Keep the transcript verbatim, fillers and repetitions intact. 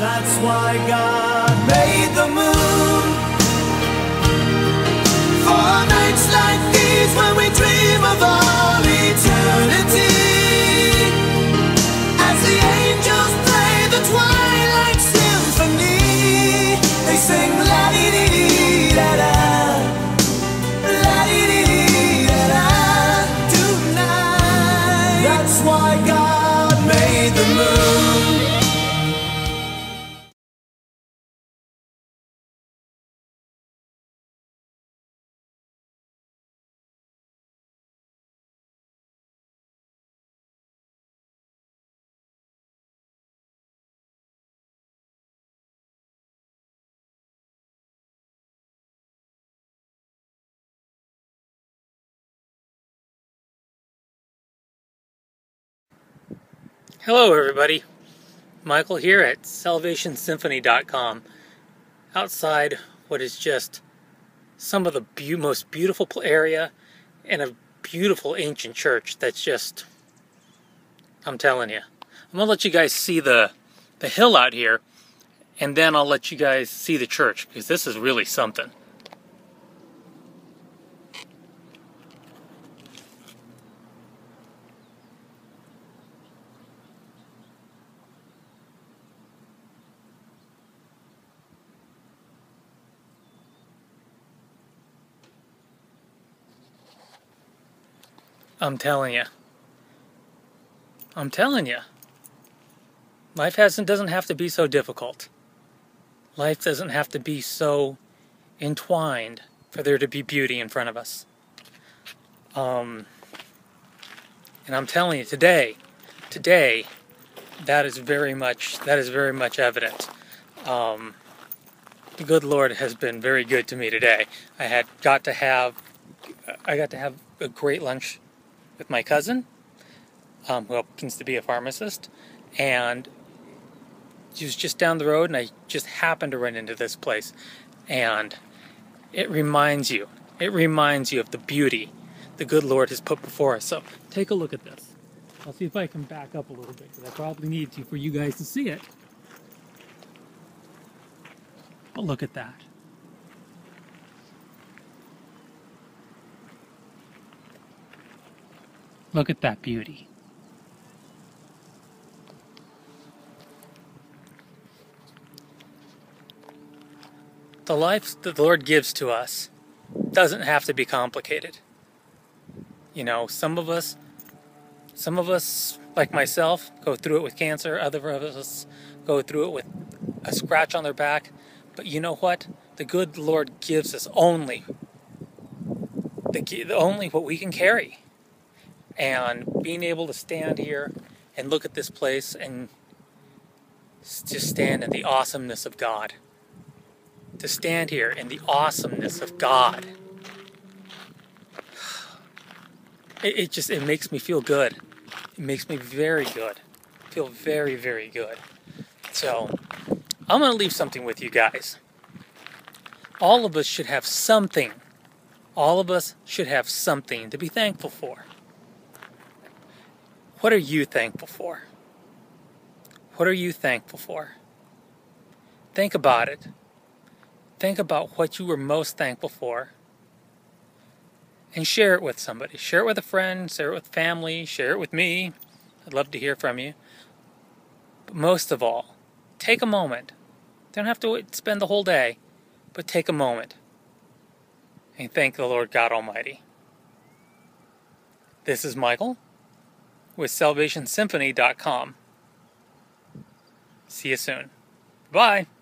That's why God made the moon for nights like these, when we dream of all eternity. As the angels play the Twilight Symphony, they sing la-di-di-di-da-da, la-di-di-di-da-da tonight. That's why God made the moon. Hello everybody, Michael here at Salvation Symphony dot com, outside what is just some of the be most beautiful area and a beautiful ancient church that's just, I'm telling you. I'm going to let you guys see the, the hill out here, and then I'll let you guys see the church, because this is really something. I'm telling you. I'm telling you. Life hasn't doesn't have to be so difficult. Life doesn't have to be so entwined for there to be beauty in front of us. Um, and I'm telling you, today, today, that is very much that is very much evident. Um, the good Lord has been very good to me today. I had got to have I got to have a great lunch with my cousin, um, who happens to be a pharmacist, and she was just down the road, and I just happened to run into this place, and it reminds you, it reminds you of the beauty the good Lord has put before us. So take a look at this. I'll see if I can back up a little bit, because I probably need to for you guys to see it. But look at that. Look at that beauty. The life that the Lord gives to us doesn't have to be complicated. You know, some of us, some of us, like myself, go through it with cancer. Other of us go through it with a scratch on their back. But you know what? The good Lord gives us only, the only what we can carry. And being able to stand here and look at this place and just stand in the awesomeness of God. To stand here in the awesomeness of God. It, it just, it makes me feel good. It makes me very good. Feel very, very good. So, I'm going to leave something with you guys. All of us should have something. All of us should have something to be thankful for. What are you thankful for? What are you thankful for? Think about it. Think about what you were most thankful for. And share it with somebody. Share it with a friend, share it with family, share it with me. I'd love to hear from you. But most of all, take a moment. Don't have to spend the whole day, but take a moment and thank the Lord God Almighty. This is Michael with Salvation Symphony dot com. See you soon. Bye.